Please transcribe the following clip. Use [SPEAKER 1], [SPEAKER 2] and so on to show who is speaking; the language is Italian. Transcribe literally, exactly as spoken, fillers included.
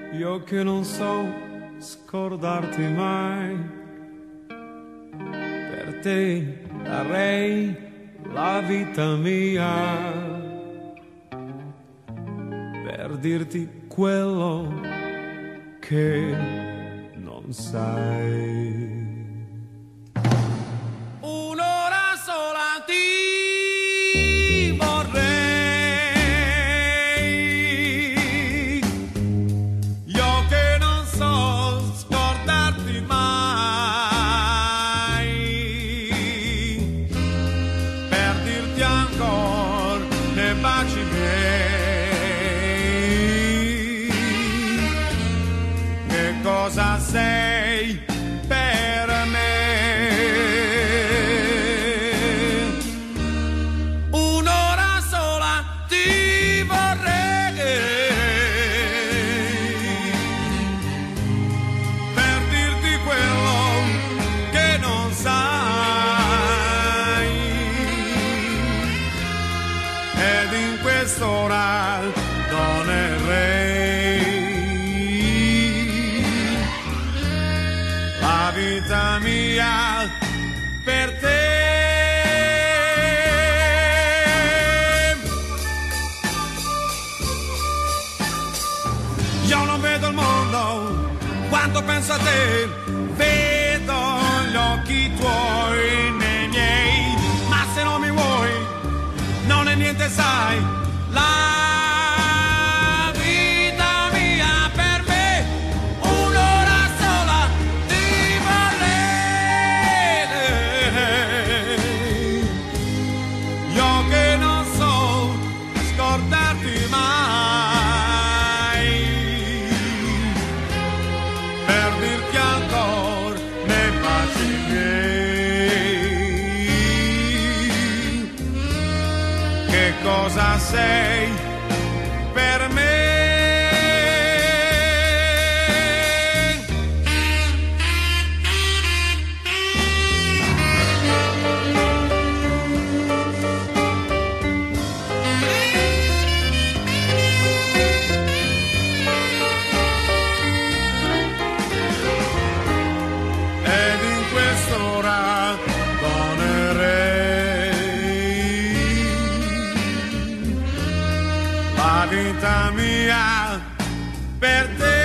[SPEAKER 1] io che non so scordarti mai, per te darei la vita mia, per dirti quello che non sai. Un'ora sola ti vorrei, io che non so scordarti mai, per dirti ancora nei baci miei che cosa sei per me. Un'ora sola ti vorrei, per dirti quello che non sai, ed in quest'ora non errei la vita mia per te. Io non vedo il mondo quando penso a te, vedo gli occhi tuoi nei miei, ma se non mi vuoi non è niente, sai, la vita mia per me. Un'ora sola ti vorrei, io che non so scordarti mai, per dirti ancora nei baci miei che cosa sei per me. Ed in quest'ora donerei la vita mia per te.